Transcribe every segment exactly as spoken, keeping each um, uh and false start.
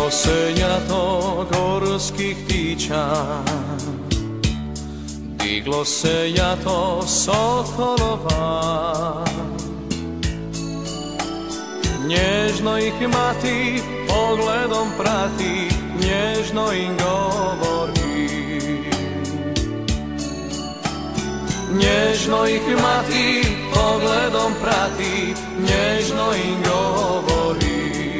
Diglo se jato gorskih ptića, diglo se jato sokolova. Nježno ih mati pogledom prati, nježno im govori. Nježno ih mati pogledom prati, nježno im govori.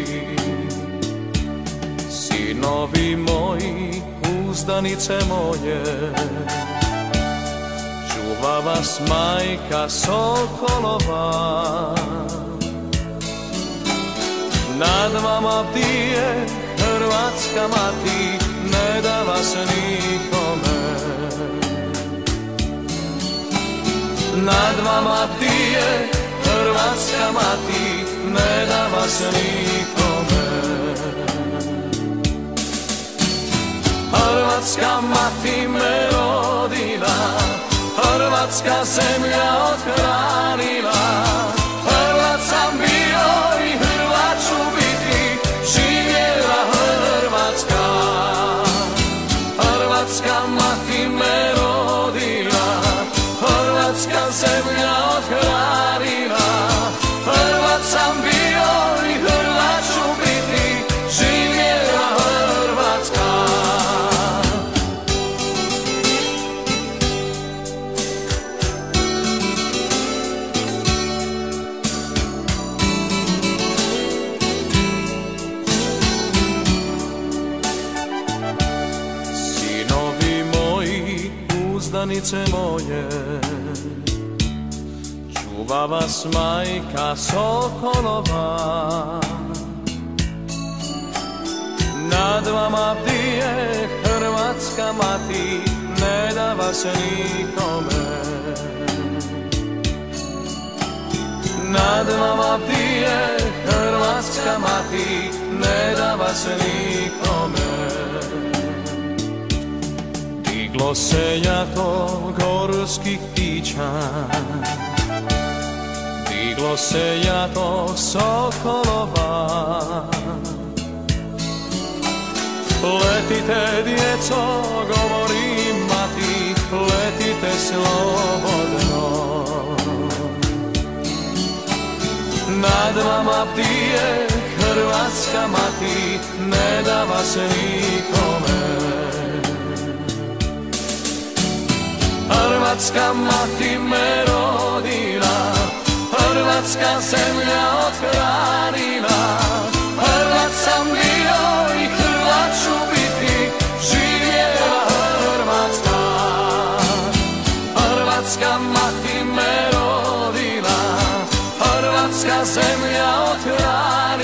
Sinovi moji, uzdanice moje, čuva vas majka sokolova. Nad vama bdije hrvatska mati, ne da vas nikome. Nad vama bdije hrvatska mati, ne da vas nikome. Hrvatska mati me rodila, hrvatska zemlja othranila. Hrvat sam bio i Hrvat ću biti, živjela Hrvatska. Hrvatska mati me rodila, hrvatska zemlja othranila. Hrvat sam bio i Hrvat ću biti, živjela Hrvatska. Uzdanice moje, čuva vas majka sokolova. Nad vama bdije hrvatska mati, ne da vas nikome. Nad vama bdije hrvatska mati, ne da vas nikome. Diglo se jato gorskih ptića, diglo se jato sokolova. Letite djeco, govori mati, letite slobodno. Nad vama bdije hrvatska mati, ne da vas nikome. Hrvatska mati me rodila, hrvatska zemlja othranila. Hrvat sam bio i Hrvat ću biti, živjela Hrvatska. Hrvatska mati me rodila, hrvatska zemlja othranila.